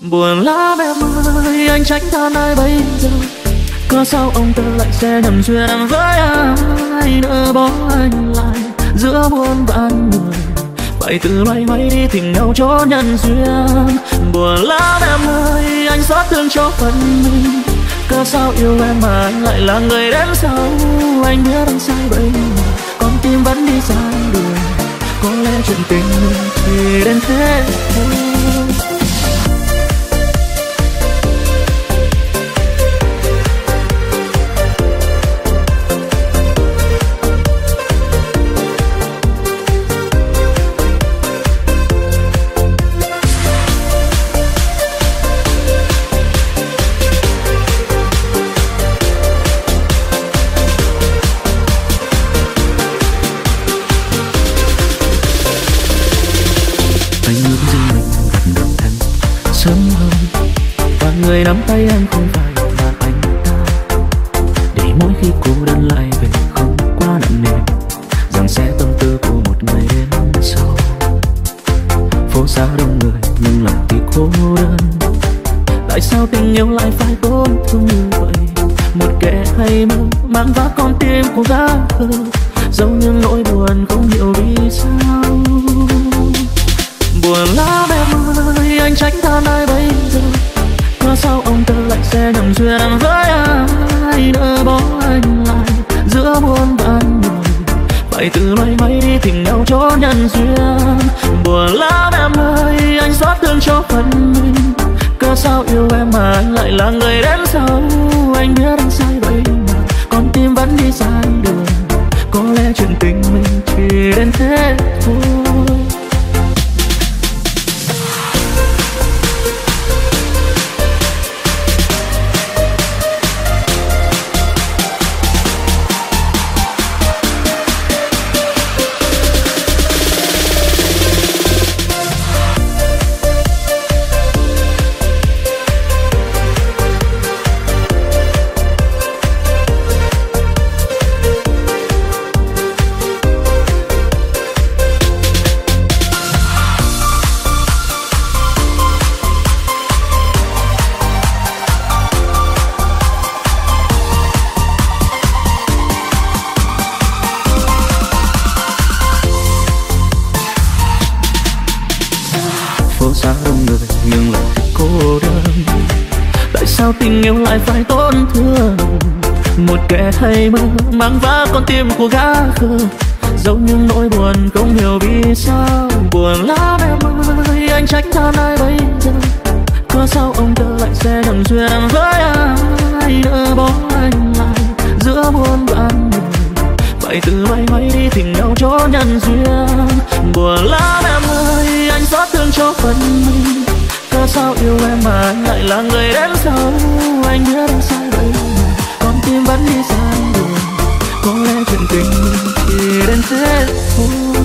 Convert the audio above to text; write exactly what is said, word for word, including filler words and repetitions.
Buồn lắm em ơi, anh trách than ai bây giờ. Có sao ông ta lại sẽ nhầm duyên với ai, nỡ bỏ anh lại giữa muôn vạn người, phải tự loay hoay đi tìm nhau chỗ nhân duyên. Buồn lắm em ơi, anh xót thương cho phần mình. Cớ sao yêu em mà anh lại là người đến sau. Anh biết anh sai vậy mà con tim vẫn đi sai đường. Có lẽ chuyện tình mình thì đến thế thôi. Người nắm tay em không phải là anh ta, để mỗi khi cô đơn lại về không quá nặng nề, rằng sẽ tâm tư của một ngày đến sau. Phố xa đông người nhưng lòng thì cô đơn. Tại sao tình yêu lại phải tổn thương như vậy? Một kẻ hay mơ mang vác con tim của gã khờ, giấu những nỗi buồn không hiểu vì sao. Buồn lắm em ơi, anh trách than ai bây giờ. Có sao ông ta lại sẽ nhầm duyên với ai, nỡ bỏ anh lại giữa muôn vàn người, phải tự loay hoay đi tìm nhau chỗ nhân duyên. Buồn lắm em ơi, anh xót thương cho phần mình. Cớ sao yêu em mà anh lại là người đến sau. Anh biết anh sai vậy mà con tim vẫn đi sai đường. Có lẽ chuyện tình mình chỉ đến thế thôi. Tình yêu lại phải tổn thương. Một kẻ hay mơ mang vác con tim của gã khờ, giấu những nỗi buồn không hiểu vì sao. Buồn lắm em ơi, anh trách than ai bây giờ. Có sao ông ta lại sẽ nhầm duyên với ai, nỡ bỏ anh lại giữa muôn vàn người, phải tự loay hoay đi tìm nhau chỗ nhân duyên. Buồn lắm em ơi, anh xót thương cho phần mình. Cớ sao yêu em mà anh lại là người đến sau. Anh biết anh sai vậy mà con tim vẫn đi sai đường. Có lẽ chuyện tình mình chỉ đến thế thôi.